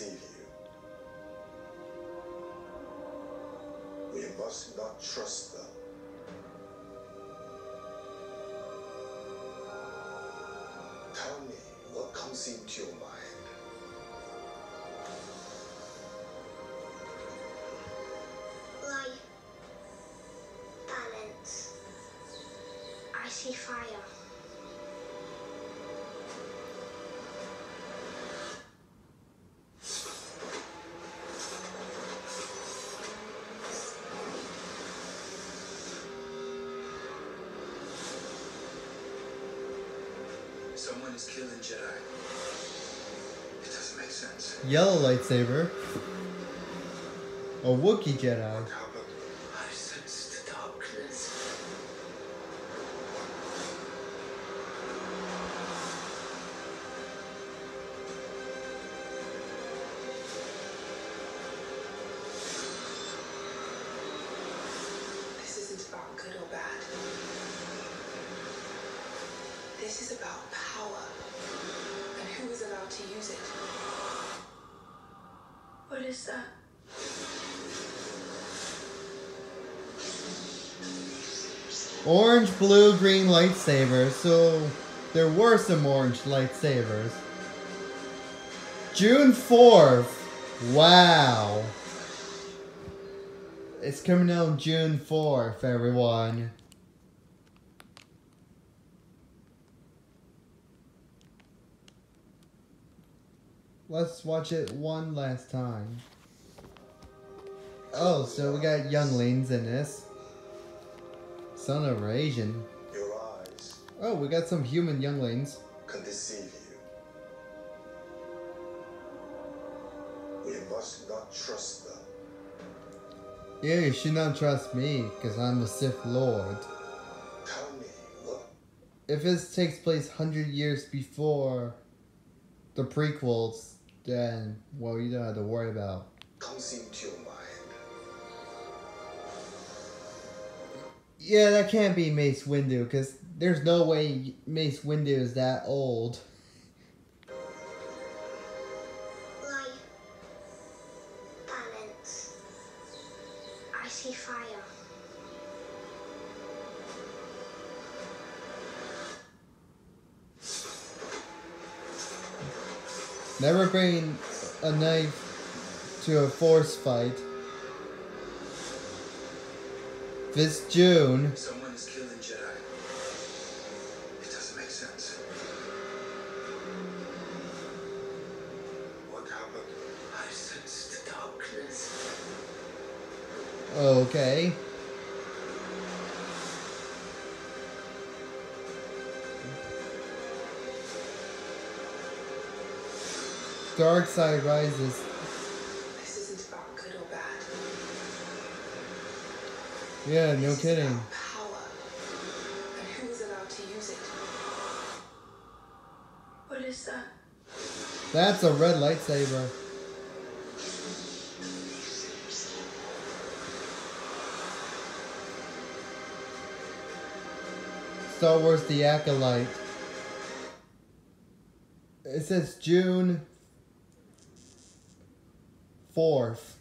deceive you. We must not trust them. Tell me what comes into your mind. Light. Balance. I see fire. Someone is killing Jedi. It doesn't make sense. Yellow lightsaber. A Wookiee Jedi. I sense the darkness. This isn't about good or bad. This is about power and who is allowed to use it. What is that? Orange, blue, green lightsabers. So there were some orange lightsabers. June 4th. Wow. It's coming out June 4th, everyone. Let's watch it one last time. Oh, so we got younglings in this. Son of Asian. Your eyes Oh, we got some human younglings. can deceive you. We must not trust them. Yeah, you should not trust me, because I'm the Sith Lord. Tell me what If this takes place 100 years before the prequels, then, well, you don't have to worry about. comes into your mind. Yeah, that can't be Mace Windu, because there's no way Mace Windu is that old. Light. Balance. I see fire. Never bring a knife to a force fight. This June. Someone is killing Jedi. It doesn't make sense. What happened? I sense the darkness. Okay. Dark side rises. This isn't about good or bad. Yeah, no This is kidding. about power and who is allowed to use it. What is that? That's a red lightsaber. Star Wars The Acolyte. It says June 4th.